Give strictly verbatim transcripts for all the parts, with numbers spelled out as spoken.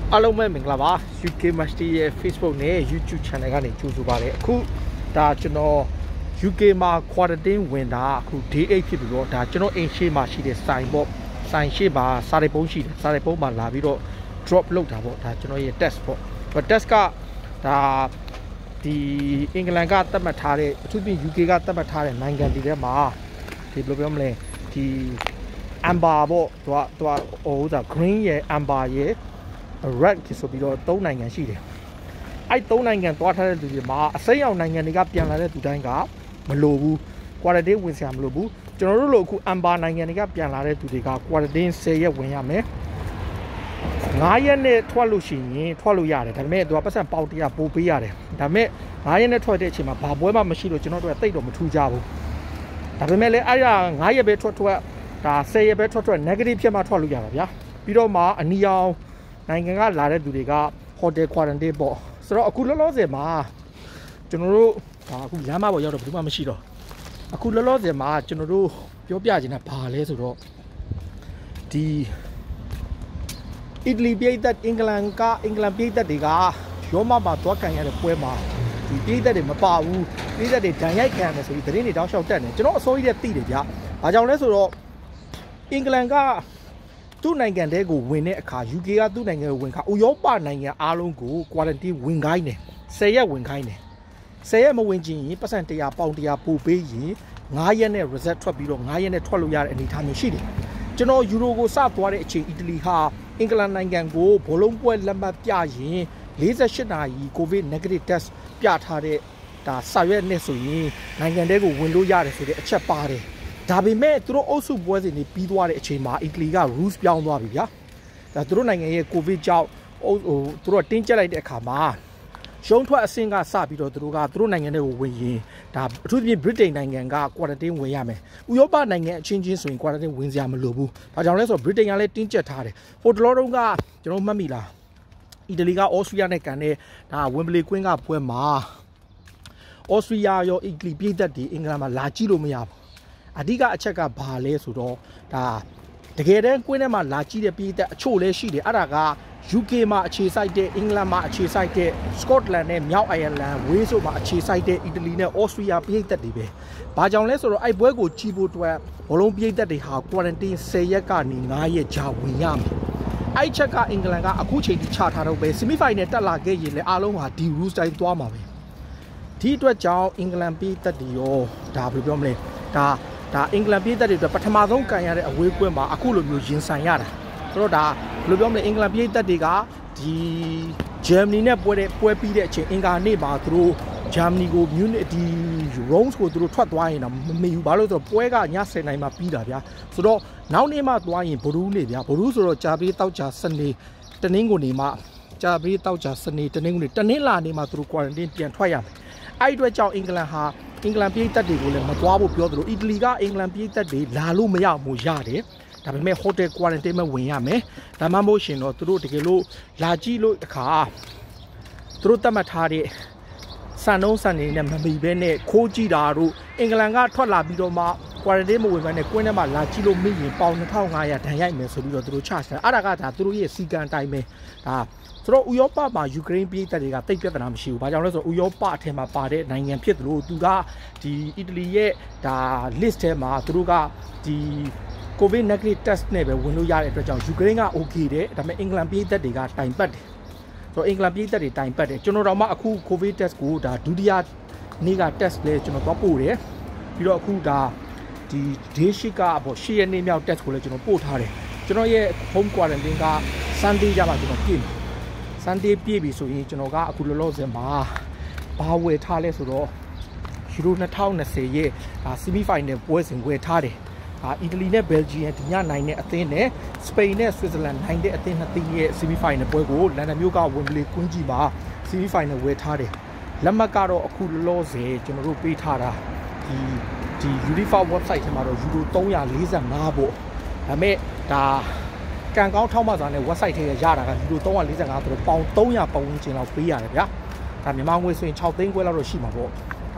အားလုံးပဲမင်္ဂလာပါ ယူ ကေ Master ရဲ့ Facebook နဲ့ YouTube Channel ကနေကြိုဆိုပါရစေအခုဒါကျွန်တော် ယူ ကေ မှာ quarantine ဝင်တာအခု day eight ဖြစ်ပြီးတော့ဒါကျွန်တော်အိမ်ရှိမှာရှိတဲ့ဆိုင်ပေါ့ဆိုင်ရှိမှာစာရိပ်ပုံးရှိတယ်စာရိပ်ပုံးမှာလာပြီးတော့ drop လုပ်တာပေါ့ဒါကျွန်တော်ရဲ့ test ပေါ့ test ကဒါဒီအင်္ဂလန်ကသတ်မှတ်ထားတဲ့အထူးသဖြင့် ယူ ကေ ကသတ်မှတ်ထားတဲ့နိုင်ငံတွေထဲမှာဒီဘယ်လိုပြောမလဲဒီ amber ပေါ့သူကသူကဟိုဥစား green ရဲ့ amber ရဲ့ red ဆိုပြီးတော့သုံးနိုင်ငံရှိတယ်အဲ့သုံးနိုင်ငံသွားထားတဲ့လူတွေမှာအစိမ်းရောင်နိုင်ငံတွေကပြန်လာတဲ့သူတိုင်းကမလိုဘူး quarantine ဝင်စရာမလိုဘူးကျွန်တော်တို့လိုအခု amber နိုင်ငံတွေကပြန်လာတဲ့သူတွေက quarantine tenရက်ဝင်ရမယ်nineရက်နဲ့ထွက်လို့ရှိရင်ထွက်လို့ရတယ်ဒါပေမဲ့သူကပတ်စံပေါက်တရားပို့ပေးရတယ်ဒါပေမဲ့nineရက်နဲ့ထွက်တဲ့အချိန်မှာဘာပွဲမှမရှိလို့ကျွန်တော်တို့ကတိတ်တော့မထူးကြဘူးဒါပေမဲ့လည်းအဲ့ဒါnineရက်ပဲထွက်ထွက်ဒါtenရက်ပဲထွက်ထွက် negative ဖြစ်မှထွက်လို့ရတာဗျာပြီးတော့မှအနီရောင်နိုင်ငံကလာတဲ့သူတွေက hotel quarantine ပေါ့ဆိုတော့အခုလောလောဆယ်မှာကျွန်တော်တို့ဒါအခုလမ်းမပေါ်ရောက်တော့ဘယ်သူမှမရှိတော့အခုလောလောဆယ်မှာကျွန်တော်တို့ပြောပြချင်တာဘာလဲဆိုတော့ဒီအီတလီပြည်သက်အင်္ဂလန်ကအင်္ဂလန်ပြည်သက်တွေကရောမမှာသွားကန်ရတဲ့ပွဲမှာဒီပြည်သက်တွေမပါဘူးပြည်သက်တွေဒဏ်ရိုက်ခံရတယ်ဆိုပြီးသတင်းတွေတောင်းလျှောက်တက်နေကျွန်တော်အစိုးရတဲ့သိတယ်ဗျာ။ဘာကြောင့်လဲဆိုတော့အင်္ဂလန်ကသူ့နိုင်ငံတဲကိုဝင်တဲ့အခါ ယူ ကေ ကသူ့နိုင်ငံကိုဝင်ခါဥရောပနိုင်ငံအားလုံးကို quarantine ဝင်ခိုင်းတယ်tenရက်ဝင်ခိုင်းတယ်tenရက်မဝင်ချင်ရင်ပတ်စံone hundredပေါင်one hundredပို့ပေးရင်nineရက်နဲ့ result ထွက်ပြီးတော့nineရက်နဲ့ထွက်လို့ရတဲ့အနေအထားမျိုးရှိတယ်ကျွန်တော်ယူရိုကိုစသွားတဲ့အချိန်အီတလီဟာအင်္ဂလန်နိုင်ငံကိုဘောလုံးပွဲလက်မှတ်ပြရင်forty-eightနာရီ covid negative test ပြထားတဲ့ဒါစာရွက်နဲ့ဆိုရင်နိုင်ငံတဲကိုဝင်လို့ရတယ်ဆိုတဲ့အချက်ပါတယ်ဒါပေမဲ့သူတို့အုပ်စုပွဲစဉ်တွေပြီးသွားတဲ့အချိန်မှာအီတလီက rules ပြောင်းသွားပြီဗျာဒါသူတို့နိုင်ငံရဲ့ covid ကြောင့်ဟိုသူတို့တင်းကျပ်လိုက်တဲ့အခါမှာရုံးထွက်အဆင့်ကစပြီးတော့သူတို့ကသူတို့နိုင်ငံတွေကိုဝင်ရင်ဒါအထူးသဖြင့် Britain နိုင်ငံက quarantine ဝင်ရမယ်ဥရောပနိုင်ငံအချင်းချင်းဆိုရင် quarantine ဝင်စရာမလိုဘူးဒါကြောင့်လဲဆိုတော့ Britain ကလည်းတင်းကျပ်ထားတယ်ဟိုတလောတုန်းကကျွန်တော်မှတ်မိလားအီတလီက Austria နဲ့ကန်တဲ့ဒါ Wembley ကွင်းကပွဲမှာ Austria ရောအီတလီပြည်သက်တွေအင်္ဂလန်မှာလာကြည့်လို့မရဘူးအဓိကအချက်ကဘာလဲဆိုတော့ဒါတကယ်တမ်းကွင်းထဲမှာလာကြည့်တဲ့ပြည်သက်အချို့လည်းရှိတယ်အဲ့ဒါက ယူ ကေ မှာအခြေစိုက်တဲ့အင်္ဂလန်မှာအခြေစိုက်တဲ့ Scotland နဲ့မြောက်အိုင်ယာလန် Wales မှာအခြေစိုက်တဲ့အီတလီနဲ့ Austria ပြည်သက်တွေပဲဘာကြောင့်လဲဆိုတော့အဲ့ပွဲကိုကြည့်ဖို့အတွက်ဘလုံးပြည်သက်တွေဟာ quarantine tenရက်ကနေnineရက်ကြာဝင်ရမယ်အဲ့ချက်ကအင်္ဂလန်ကအခုချိန်ထိချထားတော့ပဲ semi final တက်လာခဲ့ရင်လည်းအားလုံးဟာဒီ rules တိုင်းသွားမှာပဲဒီအတွက်ကြောင့်အင်္ဂလန်ပြည်သက်တွေရောဒါဘယ်လိုပြောမလဲဒါဒါအင်္ဂလန်ပြည်သက်တွေအတွက်ပထမဆုံးကန်ရတဲ့အဝေးကွင်းမှာအခုလိုမျိုးရင်ဆိုင်ရတာဆိုတော့ဒါဘယ်လိုပြောမလဲအင်္ဂလန်ပြည်သက်တွေကဒီဂျာမနီနဲ့ပွဲတဲ့ပွဲပြီးတဲ့အချိန်အင်္ဂါနေ့မှာသူတို့ဂျာမနီကိုမြူနစ်ဒီ Rome ကိုသူတို့ထွက်သွားရင်တော့မမေ့ဘူးဘာလို့ဆိုတော့ပွဲကညtenနာရီမှာပြီးတာဗျာဆိုတော့နောက်နေ့မှသွားရင်ဘရူးနေ့ဗျာဘရူးဆိုတော့ကြာပြီးတောက်ကြစနေတနင်္ဂနွေနေ့မှကြာပြီးတောက်ကြစနေတနင်္ဂနွေတနင်္လာနေ့မှသူတို့ quarantine ပြန်ထွက်ရမယ်အဲ့အတွက်ကြောင့်အင်္ဂလန်ဟာအင်္ဂလန်ပြည်သက်တွေကိုလည်းမသွားဖို့ပြောသလိုအီတလီကအင်္ဂလန်ပြည်သက်တွေလာလို့မရဘူးရတယ်ဒါပေမဲ့ hotel quarantine မှာဝင်ရမယ်ဒါမှမဟုတ်ရှင်တော့သူတို့တကယ်လို့လာကြည့်လို့အခါသူတို့တတ်မှတ်ထားတဲ့စံနှုန်းစံနေနဲ့မမီဘဲနဲ့ခိုးကြည့်တာတို့အင်္ဂလန်ကထွက်လာပြီးတော့မှ quarantine မဝင်ဘဲနဲ့ကွင်းထဲမှာလာကြည့်လို့မိရင်ပေါင်two thousand five hundredဒဏ်ရိုက်မယ်ဆိုပြီးတော့သူတို့ချတယ်အဲ့ဒါကဒါသူတို့ရဲ့စီကံအတိုင်းပဲဒါဆိုတော့ဥရောပမှာယူကရိန်းပြည်သက်တွေကတိတ်ပြဿနာမရှိဘူး။ဘာကြောင့်လဲဆိုတော့ဥရောပအထက်မှာပါတဲ့နိုင်ငံဖြစ်သလိုသူကဒီအီတလီရဲ့ဒါ list ထဲမှာသူတို့ကဒီ covid negative test နဲ့ပဲဝင်လို့ရတဲ့အတွက်ကြောင့်ယူကရိန်းက okay တယ်ဒါပေမဲ့အင်္ဂလန်ပြည်သက်တွေကတိုင်ပတ်တယ်။ဆိုတော့အင်္ဂလန်ပြည်သက်တွေတိုင်ပတ်တယ်ကျွန်တော်တို့မှအခု covid test ကိုဒါဒုတိယနေ့က test လဲကျွန်တော်သွားပို့တယ်။ပြီးတော့အခုဒါဒီ day shift ကပေါ့eightရက်နေ့မြောက် test ကိုလည်းကျွန်တော်ပို့ထားတယ်။ကျွန်တော်ရဲ့ home quarantine က Sunday ကြမှာကျွန်တော်ပြင်Sunday ပြည့်ပြီဆိုရင်ကျွန်တော်ကအခုလောလောဆယ်မှာဘာဝယ်ထားလဲဆိုတော့ယူရိုtwenty twentyရဲ့ semi final ပွဲစဉ်ဝယ်ထားတယ်အာအီတလီနဲ့ဘယ်လ်ဂျီယံဒီညနိုင်တဲ့အသင်းနဲ့စပိန်နဲ့ဆွစ်ဇာလန်နိုင်တဲ့အသင်းနှစ်သင်းရဲ့ semi final ပွဲကိုလန်ဒန်မြို့ကဝင်ဘလီကွင်းကြီးမှာ semi final ဝယ်ထားတယ်လက်မှတ်ကတော့အခုလောလောဆယ်ကျွန်တော်တို့ပေးထားတာဒီဒီ UEFA website ထဲမှာတော့ယူရိုthree forty-fiveပေါ့ဒါပေမဲ့ဒါကံကောင်းထောက်မှစာနဲ့ website ထဲရတာကယူရိုthree forty-fiveဆိုတော့ပေါင်three hundredပတ်ဝန်းကျင်လောက်ပေးရတယ်ဗျာဒါမြန်မာငွေဆိုရင်sixသိန်းခွဲလောက်တော့ရှိမှာပေါ့ဒါ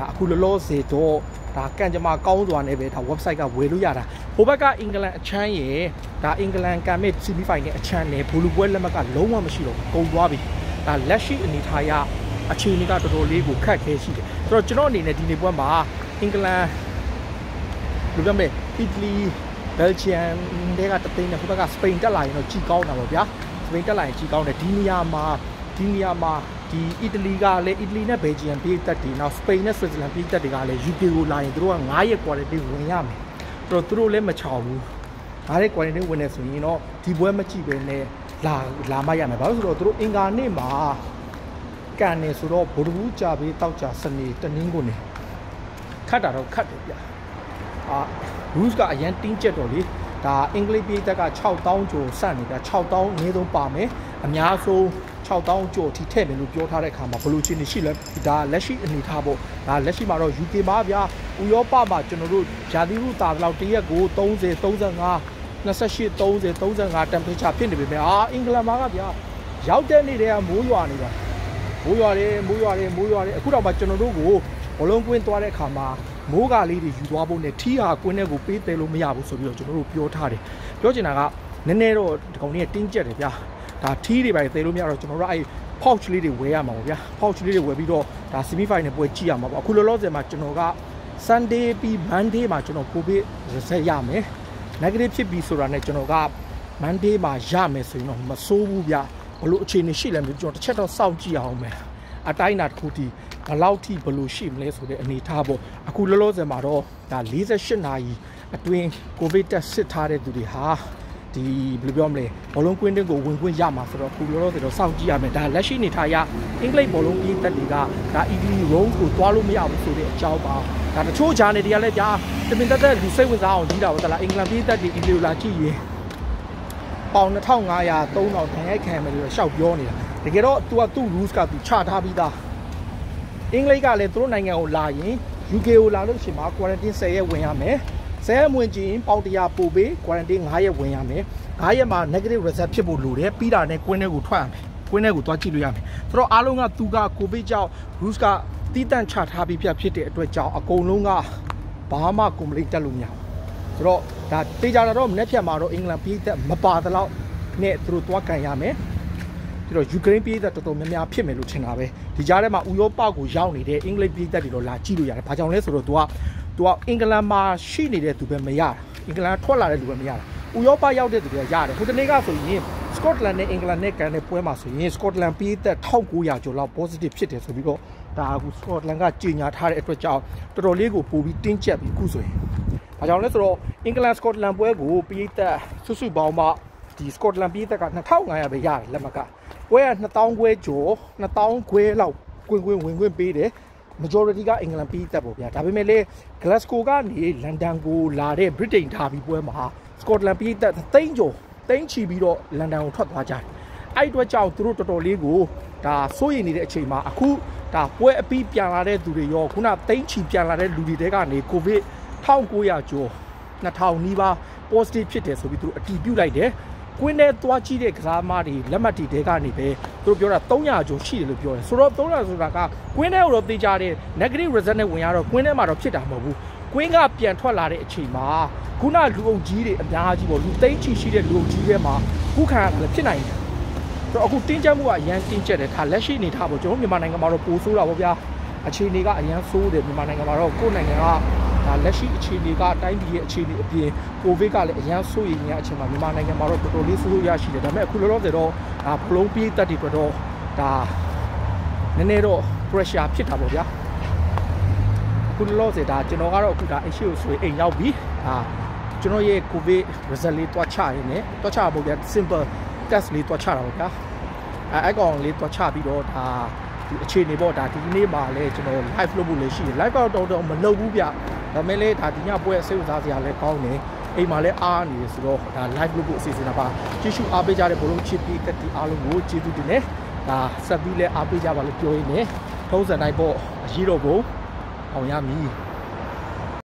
အခုလောလောဆယ်တော့ဒါကံကြမ္မာကောင်းစွာနဲ့ပဲဒါ website ကဝယ်လို့ရတာဟိုဘက်ကအင်္ဂလန်အချမ်းရဲ့ဒါအင်္ဂလန်ကံမဲ့ semi final အချမ်းနဲ့ဘူလူပွဲလက်မှတ်ကလုံးဝမရှိတော့ကုန်သွားပြီဒါလက်ရှိအနေထားရအခြေအနေကတော်တော်လေးကိုခက်ခဲရှိတယ်ဆိုတော့ကျွန်တော်အနေနဲ့ဒီနေ့ပွဲမှာအင်္ဂလန်လူပြောမယ်အီတလီဘယ်ဂျီယမ်တွေကတသိန်းနဲ့ဟိုဘက်ကစပိန်တက်လာရင်တော့ကြီးကောင်းတာပေါ့ဗျာစပိန်တက်လာရင်ကြီးကောင်းတယ်ဒီနေရာမှာဒီနေရာမှာဒီအီတလီကလည်းအီတလီနဲ့ဘယ်ဂျီယမ်ပြည်သက်တွေနောက်စပိန်နဲ့ဆွစ်ဇာလန်ပြည်သက်တွေကလည်း ယူ ကေ ကိုလာရင်တို့ကnineရက် quarantine ဝင်ရမယ်ဆိုတော့တို့လည်းမချောင်ဘူးnineရက် quarantine ဝင်နေဆိုရင်တော့ဒီပွဲမကြည့်ပဲနဲ့လာလာမရမယ်ဘာလို့ဆိုတော့တို့အင်္ဂါနေ့မှာကန်နေဆိုတော့ဗုဒ္ဓဘူးကြာပြီးတောက်ကြစနေတနင်္ဂနွေခတ်တာတော့ခတ်တယ်ဗျအာ rules ကအရန်တင်းကျက်တော့လေဒါအင်္ဂလိပ်ပြည်သက်ကsix thousandကျော်စနေတာsix thousandအနည်းဆုံးပါမယ်အများဆုံးsix thousandကျော်ထိထည့်မယ်လို့ပြောထားတဲ့အခါမှာဘယ်လိုချင်းနေရှိလဲဒါလက်ရှိအနေထားပေါ့ဒါလက်ရှိမှာတော့ ယူ ကေ မှာဗျာဥရောပမှာကျွန်တော်တို့ဂျာတိရုတာလောက်တရက်ကိုthirty thirty-five twenty-eight thirty thirty-five တမ်ပရေချာဖြစ်နေပြီပဲအာအင်္ဂလန်မှာကဗျာရောက်တဲ့နေ့တည်းကမိုးရွာနေတာမိုးရွာတယ်မိုးရွာတယ်မိုးရွာတယ်အခုတော့မှကျွန်တော်တို့ကိုဘလုံးကွင်းသွားတဲ့အခါမှာမိုးကလေးတွေယူသွားဖို့နဲ့ထီးဟာကွင်းထဲကိုပေးတယ်လို့မရဘူးဆိုပြီးတော့ကျွန်တော်တို့ပြောထားတယ်ပြောချင်တာကနည်းနည်းတော့ဒီကောင်လေးတင်းကျက်တယ်ဗျာဒါထီးတွေပဲသေးလို့မရတော့ကျွန်တော်တို့အဲ့ pouch လေးတွေဝယ်ရမှာပေါ့ဗျာ pouch လေးတွေဝယ်ပြီးတော့ဒါ semi final ပွဲကြည့်ရမှာပေါ့အခုလောလောဆယ်မှာကျွန်တော်က Sunday ပြီး Monday မှာကျွန်တော် COVID result ရမယ် negative ဖြစ်ပြီးဆိုတာနဲ့ကျွန်တော်က Monday မှာရမယ်ဆိုရင်တော့မစိုးဘူးဗျာဘလို့အခြေအနေရှိလဲမျိုးကျွန်တော်တစ်ချက်တော့စောင့်ကြည့်အောင်မယ်အတိုင်းအတာတစ်ခုတည်းဘလောက်ထိဘလို့ရှိမလဲဆိုတဲ့အနေအထားပေါ့အခုလောလောဆယ်မှာတော့ဒါforty-eightနာရီအတွင်း COVID test စစ်ထားတဲ့သူတွေဟာဒီဘယ်လိုပြောမလဲဘောလုံးကွင်းတင်းကိုဝင်ခွင့်ရမှာဆိုတော့ခုလောလောဆယ်တော့စောင့်ကြည့်ရမယ်ဒါလက်ရှိနေထားရအင်္ဂလိပ်ဘောလုံးပြည်သက်တွေကဒါအီဒီ round ကိုတွားလို့မရဘူးဆိုတဲ့အကြောင်းပါဒါတချို့ဂျာနယ်တွေကလည်းကြာတမင်တက်တဲ့လူစိတ်ဝင်စားအောင်ကြီးတာပေါ့တလားအင်္ဂလန်ပြည်သက်တွေအီဒီကိုလာကြည့်ရင်ပေါင်two thousand five hundred three thousandတန်ရိုက်ခံမယ်လို့ရှောက်ပြောနေတာတကယ်တော့ तू ကသူ့ rules က तू ချထားပြီးသားအင်္ဂလိပ်ကလည်းသူတို့နိုင်ငံကိုလာရင် ယူ ကေ ကိုလာလို့ရှိမှာ quarantine tenရက်ဝင်ရမယ်tenရက်ဝင်ကြည့်ရင်ပေါင်one hundredပို့ပေး quarantine fiveရက်ဝင်ရမယ်fiveရက်မှာ negative result ဖြစ်ဖို့လိုတယ်ပြီးတာနဲ့ကွင်းထဲကိုထွက်ရမယ်ကွင်းထဲကိုသွားကြည့်လို့ရမယ်ဆိုတော့အားလုံးကသူက COVID ကြောင့် rules ကတီးတန့်ချထားပြီးဖြစ်တဲ့အတွက်ကြောင့်အကုန်လုံးကဘာမှ complaint တက်လို့မရဘူးဆိုတော့ဒါတေးကြတာတော့မနေ့ဖြတ်မှာတော့အင်္ဂလန်ပြည်သက်မပါတော့နဲ့သူတို့သွားကန်ရမယ်ပြီးတော့ယူကရိန်းပြည်သက်တော်တော်များများဖြစ်မယ်လို့ထင်တာပဲဒီကြားထဲမှာဥရောပကိုရောက်နေတဲ့အင်္ဂလိပ်ပြည်သက်တွေတော့လာကြည့်လို့ရတယ်ဘာကြောင့်လဲဆိုတော့ तू က तू ကအင်္ဂလန်မှာရှိနေတဲ့သူပဲမရတာအင်္ဂလန်ထွက်လာတဲ့လူပဲမရတာဥရောပရောက်တဲ့သူတွေကရတယ်ဟိုတနေ့ကဆိုရင်စကော့တလန်နဲ့အင်္ဂလန်နဲ့ကန်တဲ့ပွဲမှာဆိုရင်စကော့တလန်ပြည်သက်one thousand nine hundredကျော်လောက် positive ဖြစ်တယ်ဆိုပြီးတော့ဒါအခုစကော့တလန်ကကြေညာထားတဲ့အတွက်ကြောင့်တော်တော်လေးကိုပိုပြီးတင်းကျပ်ပြီးအခုဆိုရင်ဘာကြောင့်လဲဆိုတော့အင်္ဂလန်စကော့တလန်ပွဲကိုပြည်သက်စုစုပေါင်းမှဒီစကော့တလန်ပြည်သက်ကtwo thousand five hundredပဲရတယ်လက်မှတ်ကပွဲကtwo thousandခွဲကျော်two thousandခွဲလောက်ကွင်းကွင်းဝင်ခွင့်ပေးတယ် majority ကအင်္ဂလန်ပြည်သက်ပေါ့ဗျာဒါပေမဲ့လေ Glasgow ကနေလန်ဒန်ကိုလာတဲ့ Britain ဒါဘီပွဲမှာစကော့တလန်ပြည်သက်သိန်းကျော်သိန်းချီပြီးတော့လန်ဒန်ကိုထွက်သွားကြတယ်အဲ့အတွက်ကြောင့်သူတို့တော်တော်လေးကိုဒါစိုးရိမ်နေတဲ့အချိန်မှာအခုဒါပွဲအပြီးပြန်လာတဲ့သူတွေရောခုနသိန်းချီပြန်လာတဲ့လူတွေတဲကနေ COVID nineteen hundredကျော်two thousandနီးပါး positive ဖြစ်တယ်ဆိုပြီးသူတို့အတည်ပြုလိုက်တယ်ကွင်းထဲသွားကြည့်တဲ့ကစားမတွေလက်မှတ်တွေတဲကနေပဲသူတို့ပြောတာthree hundredကျော်ရှိတယ်လို့ပြောတယ်ဆိုတော့three hundredဆိုတာကကွင်းထဲကိုတော့သိကြတဲ့ negative result နဲ့ဝင်ရတော့ကွင်းထဲမှာတော့ဖြစ်တာမဟုတ်ဘူးကွင်းကပြန်ထွက်လာတဲ့အချိန်မှာခုနလူအုပ်ကြီးတွေအများကြီးပေါ့လူသိန်းချီရှိတဲ့လူအုပ်ကြီးတွေမှာခုခံရတာလည်းဖြစ်နိုင်တယ်ဆိုတော့အခုတင်းကျပ်မှုကအရန်တင်းကျပ်တယ်ဒါလက်ရှိနေထားပေါ့ကျွန်တော်မြန်မာနိုင်ငံမှာတော့ပိုဆိုးတာပေါ့ဗျာအခြေအနေကအရန်ဆိုးတယ်မြန်မာနိုင်ငံမှာတော့ကိုယ့်နိုင်ငံကဒါလက်ရှိအခြေအနေကတိုင်းပြည်ရဲ့အခြေအနေအပြင်ကိုဗစ်ကလည်းအရန်ဆိုးရည်နေတဲ့အချိန်မှာမြန်မာနိုင်ငံမှာတော့တော်တော်လေးဆိုးဆိုးရရှိတယ်ဒါပေမဲ့အခုလောလောဆယ်တော့ဒါဘလုံးပြေးတက်တွေပြတော့ဒါနည်းနည်းတော့ pressure ဖြစ်တာပေါ့ဗျာအခုလောလောဆယ်ဒါကျွန်တော်ကတော့အခုဒါအရှိကိုဆိုရင်အိမ်ရောက်ပြီဒါကျွန်တော်ရဲ့ COVID result လေးတွားချရင်းနဲ့တွားချဖို့ဗျာ simple test လေးတွားချတာပေါ့ဗျာအဲအကောင်လေးတွားချပြီးတော့ဒါဒီအခြေအနေပေါ့ဒါဒီနေ့မှာလည်းကျွန်တော် live လုပ်ဖို့လည်းရှိတယ် live တော့တော်တော်မလုပ်ဘူးဗျဒါပေမဲ့လည်းဒါဒီညပွဲစိတ်ဝင်စားစရာလည်းကောင်းတယ်အိမ်မှာလည်းအားနေတယ်ဆိုတော့ဒါ live လုပ်ဖို့အစီအစဉ်တာပါကြည့်ရှုအားပေးကြတဲ့ဘလုံးချစ်ပြီးတက်တီအားလုံးကိုကျေးဇူးတင်တယ်ဒါဆက်ပြီးလည်းအားပေးကြပါလို့ပြောရင်းနဲ့ထုံးစံတိုင်းပေါ့အရေးတော်ပုံအောင်ရမည်